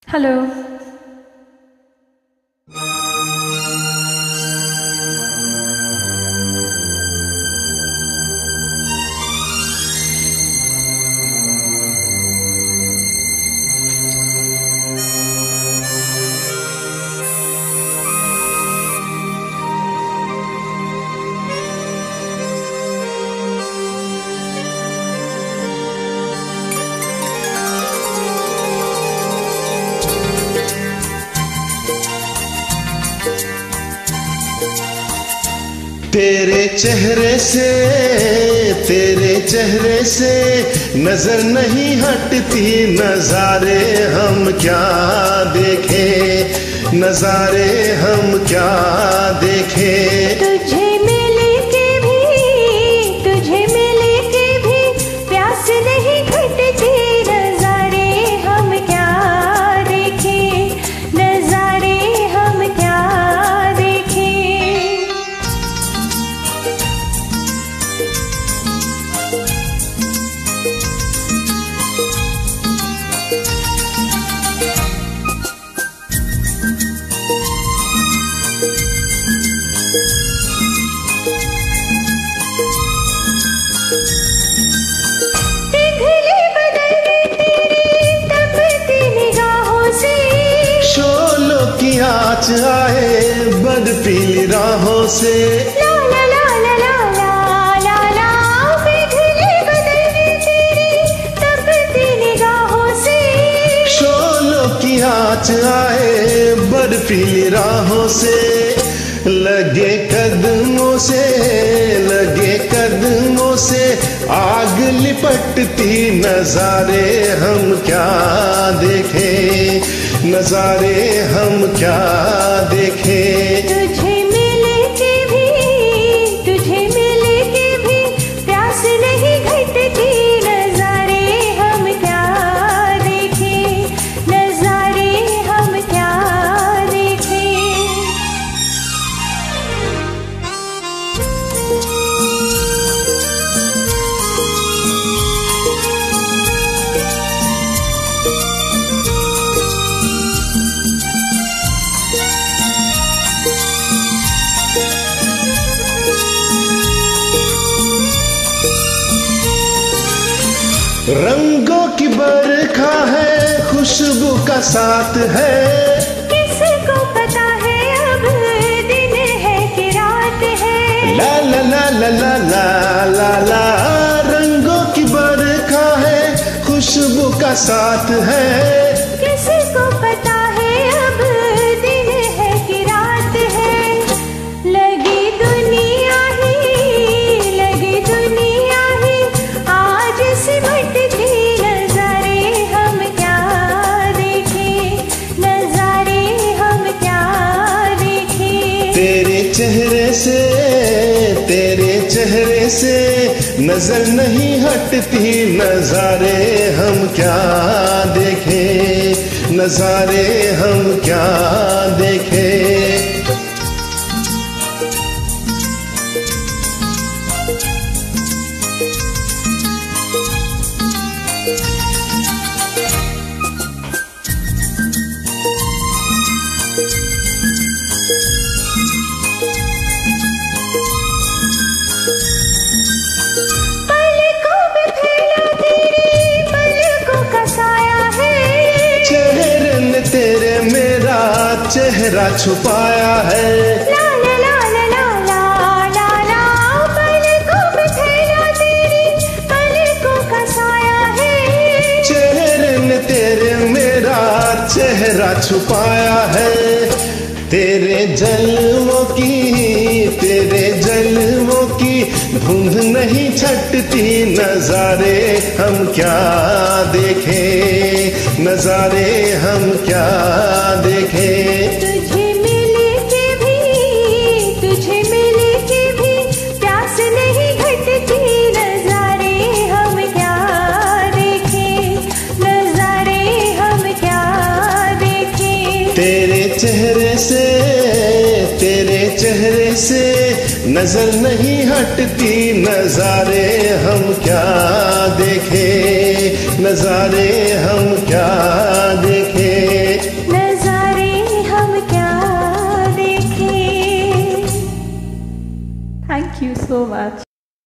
Hello. तेरे चेहरे से नजर नहीं हटती, नजारे हम क्या देखें, नजारे हम क्या देखें। तुझे मिले के भी प्यास नहीं घटती, नजारे हम क्या देखें, नजारे हम क्या देखें। आँच आए बद पीली राहों से, ला ला ला ला ला ला ला ला, पिघले बदन तेरी तपती निगाहों से। शोलों की आँच आए बद पीली राहों से, लगे कदमों से आग लिपटती, नजारे हम क्या देखें, नजारे हम क्या देखें। तुझे मिले के भी प्यास नहीं घटती, नजारे हम क्या देखें, नजारे हम क्या देखें। रंगों की बरखा है, खुशबू का साथ है, किसको पता है अब दिन है कि रात है। ला ला ला ला ला ला ला ला, रंगों की बरखा है, खुशबू का साथ है, किसको पता है अब दिन है कि रात है। लगी दुनिया ही आज सिमटती, नजारे हम क्या देखें, नजारे हम क्या देखें। तेरे चेहरे से नजर नहीं हटती, नजारे हम क्या देखें, नजारे हम क्या देखें। चेहरा छुपाया है, ला ला ला ला ला ला ला ला, पलकों में फैला तेरी पलकों का साया है। चेहरे ने तेरे मेरा चेहरा छुपाया है, तेरे जलवों की धुंध नहीं छटती, नजारे हम क्या देखें, नजारे हम क्या देखें। तुझे मिले के भी प्यास नहीं घटती, नजारे हम क्या देखें, नजारे हम क्या देखें। तेरे चेहरे से नजर नहीं हटती, नजारे हम क्या देखें, नजारे हम क्या देखें। Thank you so much.